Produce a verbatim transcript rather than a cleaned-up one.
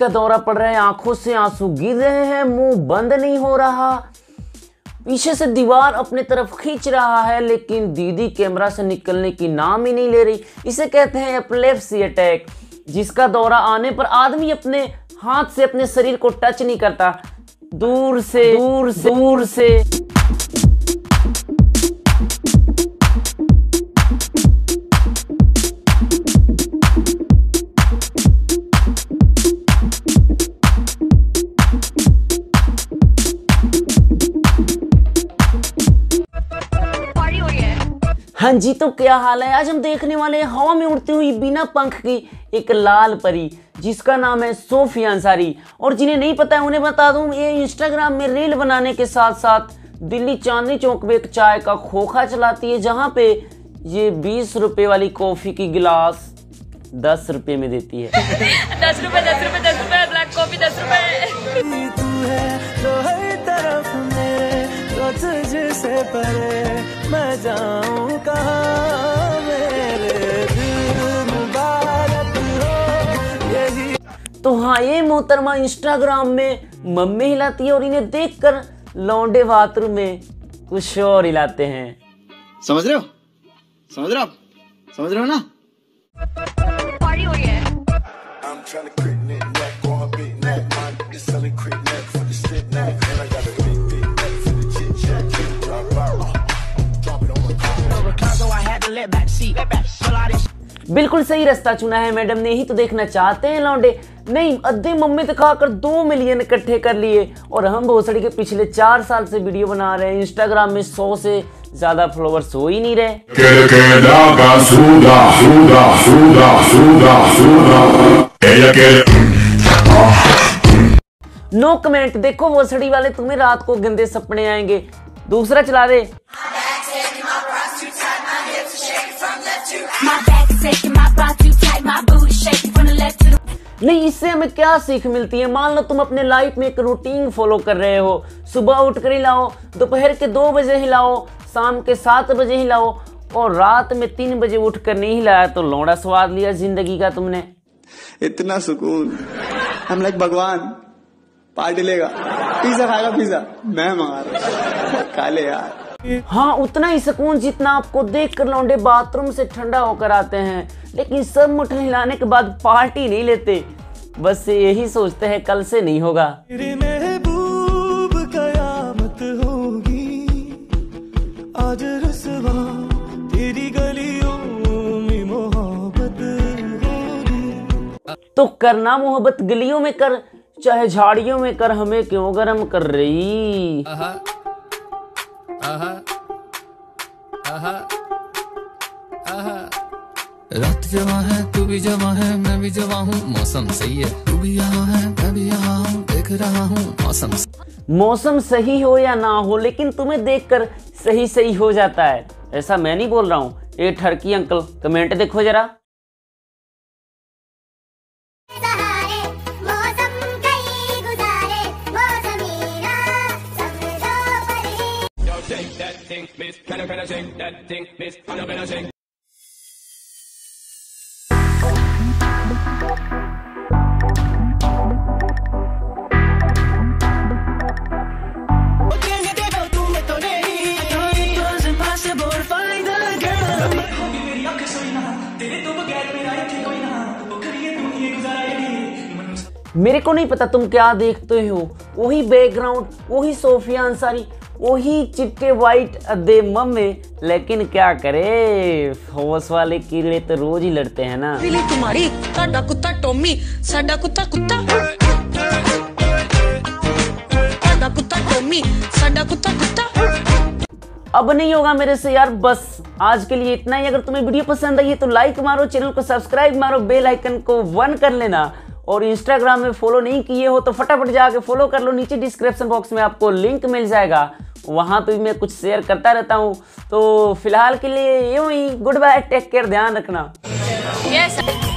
का दौरा पड़ रहा है, आंखों से आंसू गिर रहे हैं, मुंह बंद नहीं हो रहा, पीछे से दीवार अपने तरफ खींच रहा है, लेकिन दीदी कैमरा से निकलने की नाम ही नहीं ले रही। इसे कहते हैं एपिलेप्सी अटैक, जिसका दौरा आने पर आदमी अपने हाथ से अपने शरीर को टच नहीं करता, दूर से दूर से दूर से हाँ जी, तो क्या हाल है। आज हम देखने वाले हैं हवा में उड़ती हुई बिना पंख की एक लाल परी, जिसका नाम है सोफिया अंसारी। और जिन्हें नहीं पता है उन्हें बता दूं, ये इंस्टाग्राम में रील बनाने के साथ साथ दिल्ली चांदनी चौक पे एक चाय का खोखा चलाती है, जहां पे ये बीस रुपए वाली कॉफी की गिलास दस रुपए में देती है। दस रुपए दस रुपए दस रुपए ब्लैक कॉफी दस रुपए। तुझसे परे मैं जाऊं कहां, मेरे दिल मुबारक हो यही। तो हाँ, ये मोहतरमा इंस्टाग्राम में मम्मी हिलाती है और इन्हें देखकर लौंडे बाथरूम में कुछ और हिलाते हैं। समझ रहे हो समझ रहे हो समझ रहे हो ना। पार्टी हो रही है। बिल्कुल सही रास्ता चुना है मैडम ने, ही तो देखना चाहते हैं लौंडे। नहीं, अद्धे मम्मी दिखाकर दो मिलियन इकट्ठे कर लिए, और हम भोसड़ी के पिछले चार साल से वीडियो बना रहे हैं, इंस्टाग्राम में सौ से ज्यादा फॉलोवर्स हो ही नहीं रहे। No comment. देखो भोसड़ी वाले, तुम्हें रात को गंदे सपने आएंगे। दूसरा चला दे। नहीं, इससे हमें क्या सीख मिलती है। मान लो तुम अपने लाइफ में एक रूटीन फॉलो कर रहे हो, सुबह उठकर हिलाओ, दोपहर के दो बजे हिलाओ, शाम के सात बजे हिलाओ, और रात में तीन बजे उठकर नहीं हिलाया तो लौड़ा स्वाद लिया जिंदगी का तुमने। इतना सुकून, हम लाइक भगवान। पार्टी लेगा, पिज्जा खाएगा, पिज्जा मैं मंगा रहा, खा ले यार। हाँ, उतना ही सुकून जितना आपको देखकर लौंडे बाथरूम से ठंडा होकर आते हैं, लेकिन सब मुट्ठी हिलाने के बाद पार्टी नहीं लेते, बस यही सोचते हैं कल से नहीं होगा। तेरे महबूब कयामत होगी, आज रुसवा तेरी गलियों में मोहब्बत होगी। तो करना मोहब्बत गलियों में कर, चाहे झाड़ियों में कर, हमें क्यों गरम कर रही। आहा, आहा, आहा, आहा। रात जवां है, तू भी जवां है, मैं भी जवां हूँ, मौसम सही है, तू भी यहाँ है, मैं भी यहाँ हूँ, देख रहा हूँ मौसम। मौसम सही हो या ना हो, लेकिन तुम्हें देखकर सही सही हो जाता है। ऐसा मैं नहीं बोल रहा हूँ। ए ठरकी अंकल, कमेंट देखो जरा। Can I, can I sing that thing, miss? Can I, can I sing? मेरे को नहीं पता तुम क्या देखते हो, वही बैकग्राउंड, वही सोफिया अंसारी, वही चिट्टे वाइट अद्धे मम्मे, लेकिन क्या करे, हौस वाले कीड़े तो रोज ही लड़ते हैं ना। तुम्हारी साडा कुत्ता टॉमी, साडा कुत्ता कुत्ता, साडा कुत्ता टॉमी, साडा कुत्ता कुत्ता। अब नहीं होगा मेरे से यार, बस आज के लिए इतना ही। अगर तुम्हें वीडियो पसंद आई है तो लाइक मारो, चैनल को सब्सक्राइब मारो, बेल आइकन को वन कर लेना, और इंस्टाग्राम में फॉलो नहीं किए हो तो फटाफट जाके फॉलो कर लो। नीचे डिस्क्रिप्शन बॉक्स में आपको लिंक मिल जाएगा, वहां पे मैं कुछ शेयर करता रहता हूँ। तो फिलहाल के लिए यूं ही, गुड बाय, टेक केयर, ध्यान रखना। yes.